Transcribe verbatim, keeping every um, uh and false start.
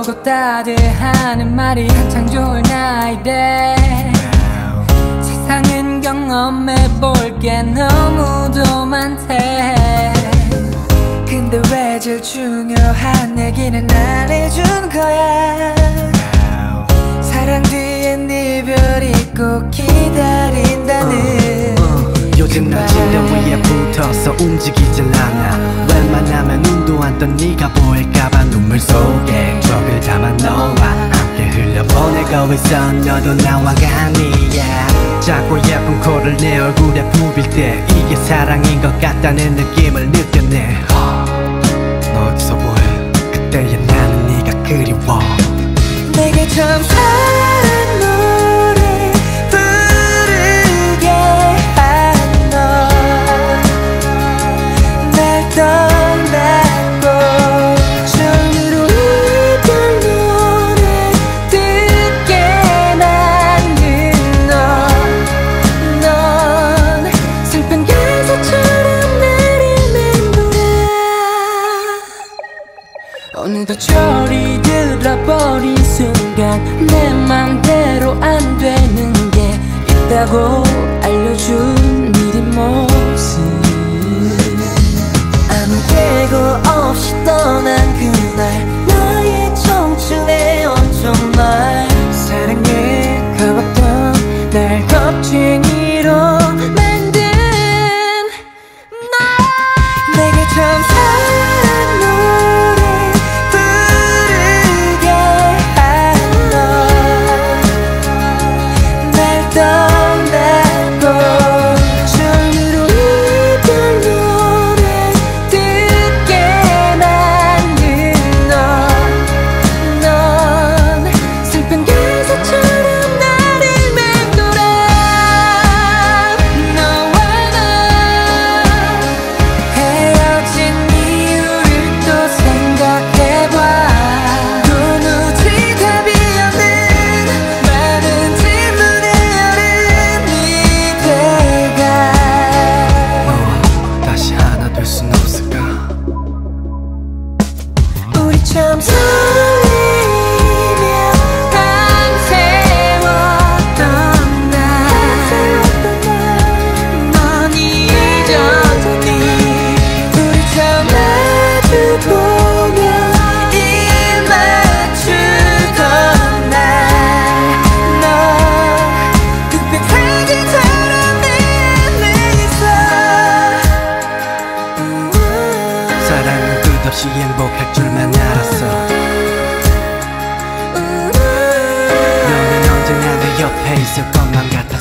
보고 다들 하는 말이 한창 좋을 나이래. 세상은 경험해볼 게 너무도 많대. 근데 왜 제일 중요한 얘기는 안 해준 거야. 사랑 뒤엔 이별이 꼭 기다린다는 uh, uh, 요즘 난 침대 위에 붙어서 움직이질 않아. 웬만하면 운도 안 던 네가 보일까봐 눈물 속에 적을 담아 너와 함께 흘려보내고 있어. 너도 나와 아니야. 작고 예쁜 코를 내 얼굴에 부빌 때 이게 사랑인 것 같다는 느낌을 느꼈네. 너 어디서 뭐해? 그때의 나는 네가 그리워. 내게 처음 사랑 노래 부르게 한 너. 날 떠나고 처음으로 이별 노래 듣게 만든 너. 넌 슬픈 가사처럼 나를 맴돌아. 어느덧 철이 들어버린 순간 내 맘대로 안 되는 게 있다고 알려준 네 뒷모습. 아무 계획 없이 떠난 그날 나의 청춘에 얹은 말. 사랑에 가봤던 날 겁쟁이로 만든 너. 내게 처음 사랑 노래 부르게 한 너. 날 떠나고 처음으로 이별 노래 듣게 만든 너. 넌 슬픈 가사처럼 나를 맴돌아. 너와 나 헤어진 이유를 또 생각해봐. 도무지 답이 없는 많은 질문에 어른 이대가. 너 다시 하나 될 순 없을까? 우리 참 설레이며 밤새웠던 날. 넌 잊었니? 우리 처음 마주보며 입 맞추던 날. 넌 흑백 사진처럼 내 안에 있어. 사랑은 끝없이 행복할 줄만 알았어. 너는 언제나 내 옆에 있을 것만 같아.